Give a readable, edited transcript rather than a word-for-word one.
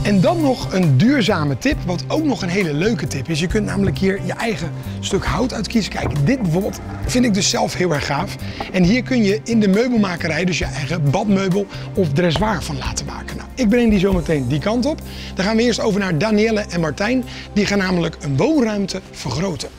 En dan nog een duurzame tip, wat ook nog een hele leuke tip is. Je kunt namelijk hier je eigen stuk hout uitkiezen. Kijk, dit bijvoorbeeld vind ik dus zelf heel erg gaaf. En hier kun je in de meubelmakerij dus je eigen badmeubel of dressoir van laten maken. Nou, ik breng die zo meteen die kant op. Dan gaan we eerst over naar Danielle en Martijn. Die gaan namelijk een woonruimte vergroten.